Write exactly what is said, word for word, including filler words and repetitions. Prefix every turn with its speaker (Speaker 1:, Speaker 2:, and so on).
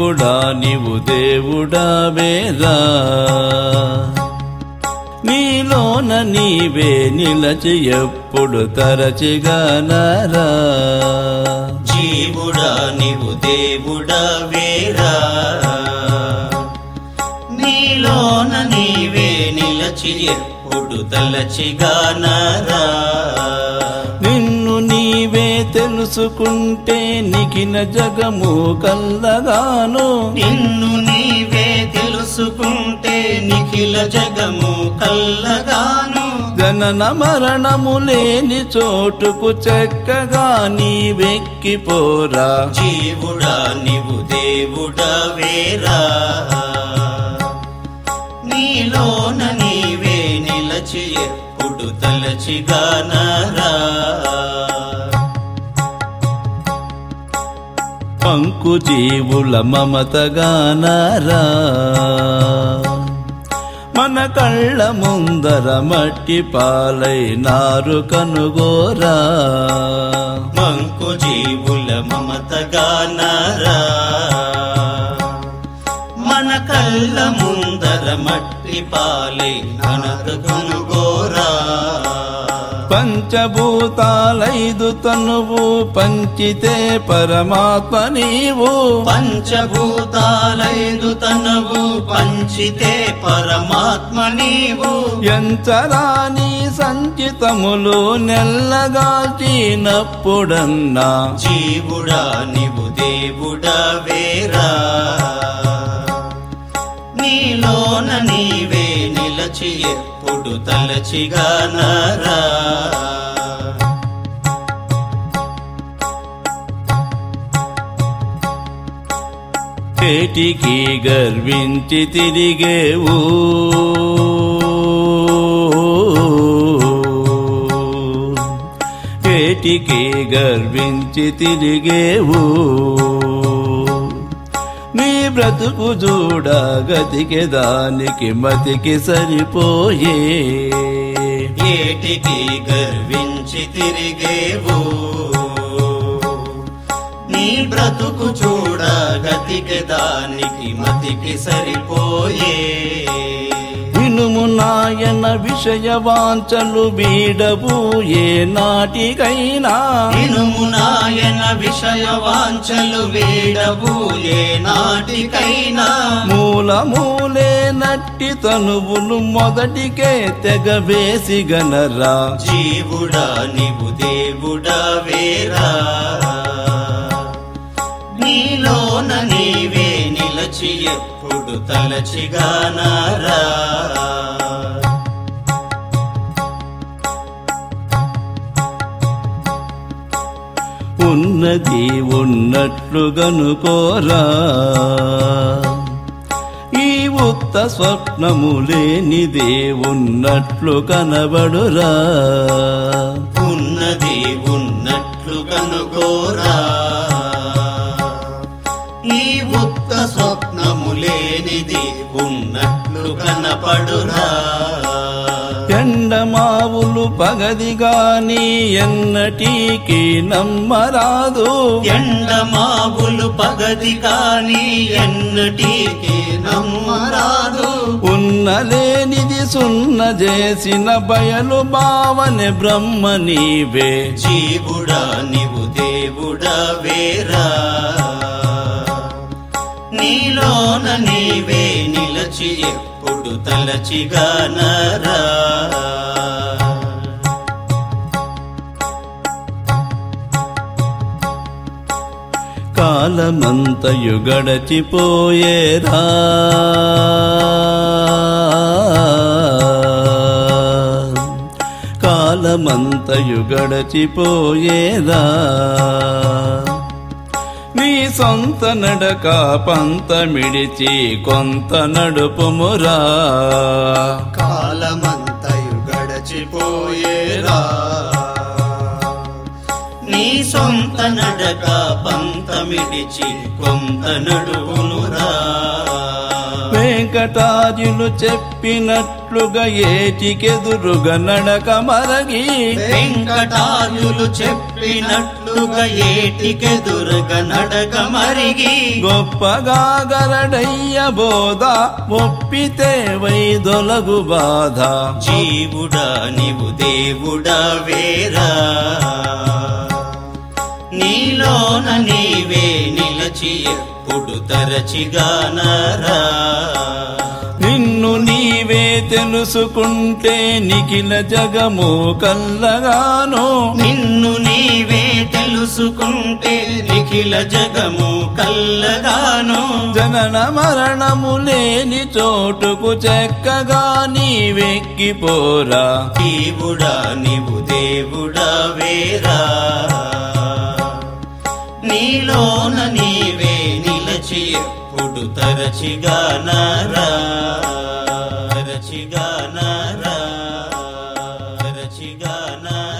Speaker 1: జీవుడా నీవు దేవుడా వేరా నీలోన నీవే నిలచి ఎప్పుడు తరచిగానరా
Speaker 2: జీవుడా నీవు దేవుడా వేరా నీలోన నీవే నిలచి ఎప్పుడు తలచిగానరా
Speaker 1: నిన్ను నీవే తెలుసుకుంటే నిఖిల జగము కల్లగాను
Speaker 2: నిన్ను నీవే తెలుసుకుంటే నిఖిల జగము కల్లగాను
Speaker 1: జనన మరణము లేని చోటుకు చక్కగా నీవెక్కిపోరా
Speaker 2: జీవుడా నీవు దేవుడా వేరా నీలోన నీవే నిలచి ఎప్పుడు తలచిగానరా
Speaker 1: పంకు జీవుల మమతగానరా మన కళ్ళ ముందర మట్టి పాలైనారు కనుగోరా
Speaker 2: మంకు జీవుల మమతగానరా మన కళ్ళ ముందర మట్టి పాలై ననదు కనుగోరా
Speaker 1: పంచభూతాలైదు తనువు పంచితే పరమాత్మ నీవు
Speaker 2: పంచభూతాలైదు తనువు పంచితే పరమాత్మ నీవు
Speaker 1: ఎంచరాని సంచితములు నెల్లగాల్చినప్పుడన్నా
Speaker 2: జీవుడా నీవు దేవుడా వేరా నీలోన నీవే నిలచి ఎప్పుడు తలచిగానరా
Speaker 1: ఏటికి గర్వించి తిరిగేవు ఏటికి గర్వించి తిరిగేవు నీ బ్రతుకు చూడ గతికి దానికి మతికి సరిపోయే
Speaker 2: ఏటికి గర్వించి తిరిగేవు నీ బ్రతుకు చూడ గతికి దానికి మతికి సరిపోయే
Speaker 1: వినుము నాయన విషయ వాంఛలు వీడవు ఏ నాటికైనా
Speaker 2: వినుము నాయన విషయ వాంఛలు వీడవు ఏ నాటికైనా
Speaker 1: మూల మూలే నట్టి తనువులు మొదటికే తెగవేసి గనరా
Speaker 2: జీవుడా నీవు దేవుడా వేరా నీలోన నీవే నిలచి ఎప్పుడు తలచిగానరా
Speaker 1: ఉన్నది ఉన్నట్లు గనుకోరా ఈ ఉత్త స్వప్నములేనిదే ఉన్నట్లు కనబడురా
Speaker 2: ఉన్నది ఉన్నట్లు కనుగోరా ఈ ఉత్త స్వప్నములేనిది ఉన్నట్లు కనపడురా
Speaker 1: ఎండమావులు పగది గాని ఎన్నటికీ నమ్మరాదు
Speaker 2: ఎండమావులు పగది కాని ఎన్నటికీ నమ్మరాదు
Speaker 1: ఉన్నలేనిది సున్న చేసిన బయలు భావనే బ్రహ్మ నీవే
Speaker 2: జీవుడా నీవు దేవుడా వేరా నీలోన నీవే నిలచి ఎప్పుడు తలచిగానరా
Speaker 1: కాలమంతయు గడచిపోయేరా కాలమంతయు గడచిపోయేరా నీ సొంత నడక పంత మిడిచి కొంత నడుపుమురా
Speaker 2: కాలమంతయు గడచిపోయేరా నీ సొంత నడక పంత మిడిచి కొంత నడువునురా
Speaker 1: వెంకట వెంకటార్యులు చెప్పినట్లుగా ఏటికెదురుగా నడక మరగి
Speaker 2: వెంకటార్యులు చెప్పినట్లుగా ఏటికెదురుగా నడక మరిగి
Speaker 1: గొప్పగా గరడయ్య బోధ ఒప్పితే వైదొలగు బాధ
Speaker 2: జీవుడా నీవు దేవుడా వేరా నీలోన నీవే నిలచి ఎప్పుడు తరచిగానరా
Speaker 1: నిన్ను నీవే తెలుసుకుంటే నిఖిల జగము కల్లగాను
Speaker 2: నిన్ను నీవే తెలుసుకుంటే నిఖిల జగము కల్లగాను
Speaker 1: జనన మరణము లేని చోటుకు చెక్కగా నీవెక్కిపోరా
Speaker 2: జీవుడా నీవు దేవుడా వేరా నీలోన నీవే నిలచి ఎప్పుడు తరచిగానరా తరచిగానరా తరచిగానరా